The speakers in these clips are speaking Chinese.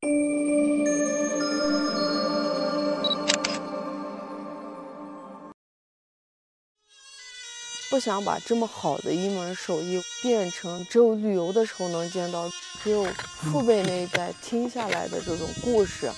不想把这么好的一门手艺变成只有旅游的时候能见到，只有父辈那一代听下来的这种故事。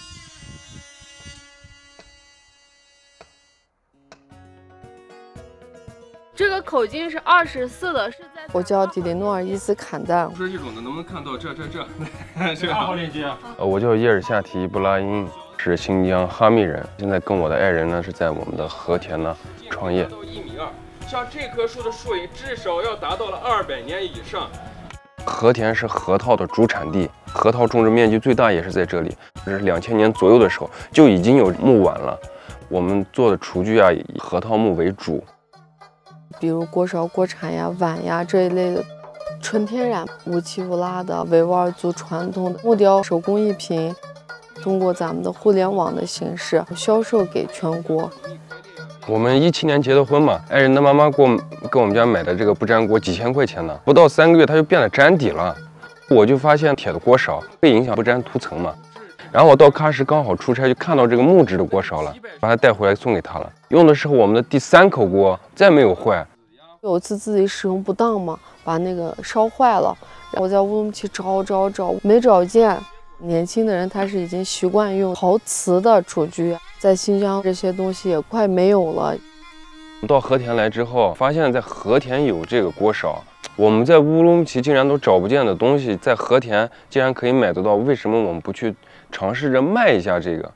这个口径是24的，是在。 我叫迪雷诺尔伊斯坎旦。 说一种的，能不能看到这？ 这2号链接啊。 我叫叶尔夏提伊布拉因，是新疆哈密人，现在跟我的爱人呢是在我们的和田呢创业。到1.2米，像这棵树的树龄至少要达到了200年以上。和田是核桃的主产地，核桃种植面积最大也是在这里。这是2000年左右的时候就已经有木碗了。我们做的厨具啊，以核桃木为主。 比如锅勺、锅铲呀、碗呀这一类的，纯天然、无气无辣的维吾尔族传统的木雕手工艺品，通过咱们的互联网的形式销售给全国。 我们17年结的婚嘛，爱人的妈妈给我们家买的这个不粘锅几千块钱呢，不到3个月它就变得粘底了。我就发现铁的锅勺会影响不粘涂层嘛。然后我到喀什刚好出差，就看到这个木质的锅勺了，把它带回来送给他了。用的时候我们的第3口锅再没有坏。 有次自己使用不当嘛，把那个烧坏了，我在乌鲁木齐找没找见。年轻的人他是已经习惯用陶瓷的厨具，在新疆这些东西也快没有了。 到和田来之后，发现在和田有这个锅勺，我们在乌鲁木齐竟然都找不见的东西，在和田竟然可以买得到，为什么我们不去尝试着卖一下这个？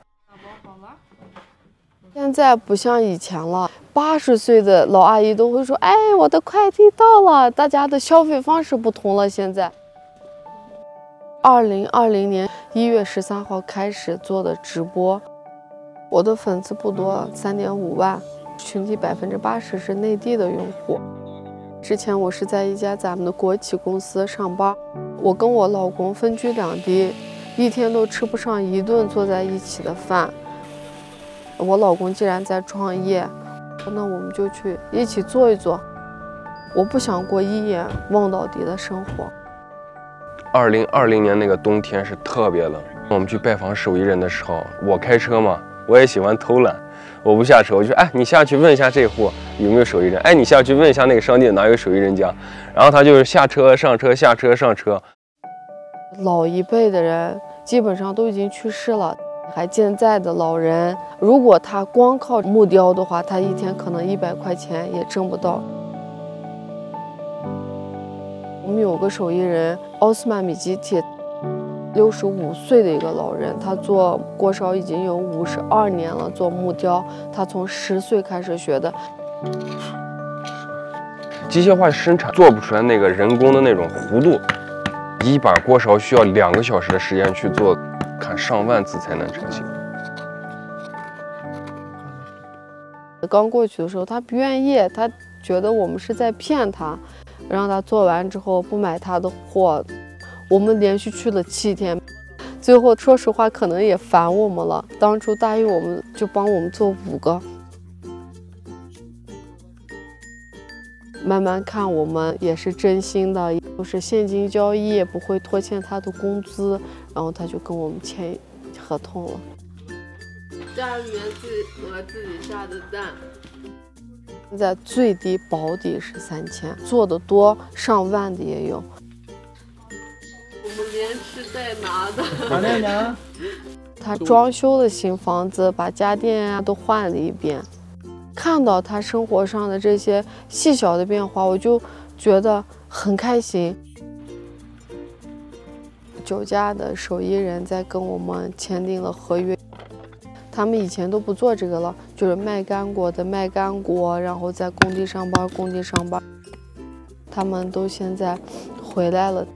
现在不像以前了，80岁的老阿姨都会说：“哎，我的快递到了。”大家的消费方式不同了。现在，2020年1月13号开始做的直播，我的粉丝不多，3.5万，群体80%是内地的用户。之前我是在一家咱们的国企公司上班，我跟我老公分居2地，一天都吃不上1顿坐在一起的饭。我老公既然在创业，那我们就去一起做一做。我不想过一眼望到底的生活。 2020年那个冬天是特别冷，我们去拜访手艺人的时候，我开车嘛，我也喜欢偷懒，我不下车，我就说，哎，你下去问一下这户有没有手艺人，哎，你下去问一下那个商店哪有手艺人家，然后他就是下车上车下车上车。 老一辈的人基本上都已经去世了。还健在的老人，如果他光靠木雕的话，他一天可能100块钱也挣不到。我们有个手艺人奥斯曼米基提，65岁的一个老人，他做锅勺已经有52年了，做木雕，他从10岁开始学的。 机械化生产做不出来那个人工的那种弧度，一把锅勺需要2个小时的时间去做。看上万次才能成型。 刚过去的时候，他不愿意，他觉得我们是在骗他，让他做完之后不买他的货。我们连续去了7天，最后说实话可能也烦我们了。当初答应我们就帮我们做5个，慢慢看我们也是真心的，就是现金交易，也不会拖欠他的工资。然后他就跟我们签合同了。 家里面自己下的蛋， 现在最低保底是3000，做的多上万的也有。 我们连吃带拿的。 哪来呢？ 他装修的新房子，把家电啊都换了一遍。看到他生活上的这些细小的变化，我就觉得很开心。9家的手艺人在跟我们签订了合约，他们以前都不做这个了，就是卖干果的卖干果，然后在工地上班，他们都现在回来了。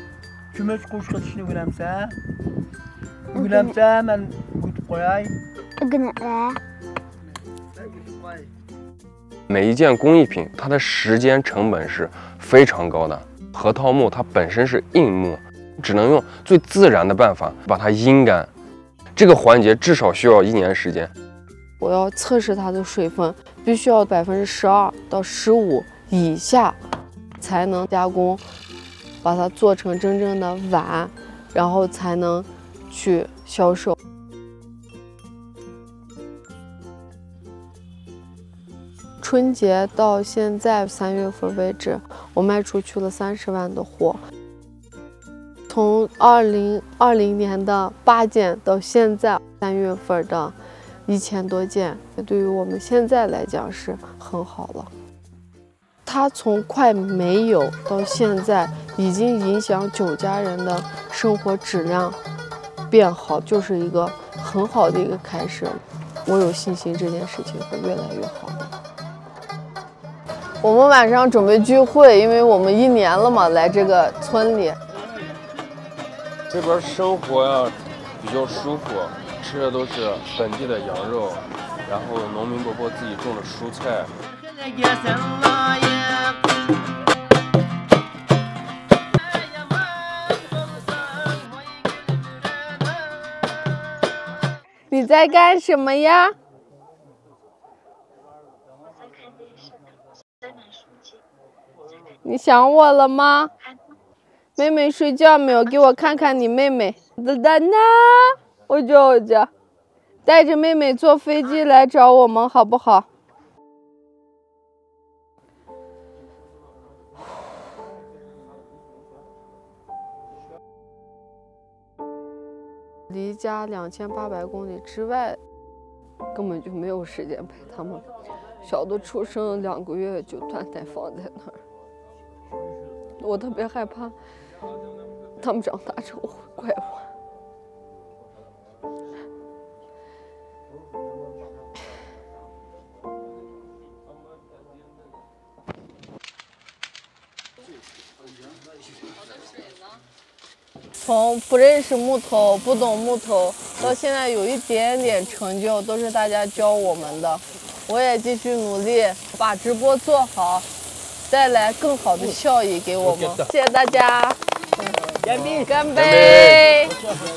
每一件工艺品，它的时间成本是非常高的。核桃木它本身是硬木，只能用最自然的办法把它阴干，这个环节至少需要1年时间。 我要测试它的水分，必须要12%到15%以下才能加工，把它做成真正的碗，然后才能去销售。春节到现在3月份为止，我卖出去了30万的货。从2020年的8件到现在3月份的1000多件，对于我们现在来讲是很好了。它从快没有到现在，已经影响9家人的生活质量变好，就是一个很好的一个开始。我有信心这件事情会越来越好的。我们晚上准备聚会，因为我们1年了嘛，来这个村里。 这边生活呀比较舒服，吃的都是本地的羊肉，然后农民伯伯自己种的蔬菜。 你在干什么呀？你想我了吗？妹妹睡觉没有？给我看看你妹妹。哒哒呢？我就带着妹妹坐飞机来找我们，好不好？离家2800公里之外，根本就没有时间陪他们。小的出生2个月就断奶放在那儿，我特别害怕他们长大之后会怪我。从不认识木头、不懂木头，到现在有一点点成就，都是大家教我们的。我也继续努力，把直播做好，带来更好的效益给我们。谢谢大家，干杯！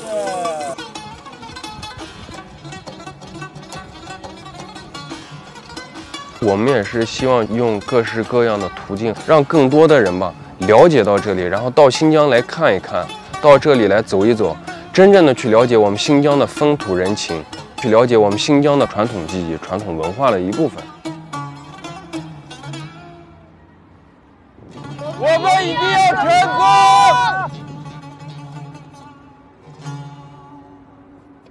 我们也是希望用各式各样的途径，让更多的人吧了解到这里，然后到新疆来看一看，到这里来走一走，真正的去了解我们新疆的风土人情，去了解我们新疆的传统技艺、传统文化的一部分。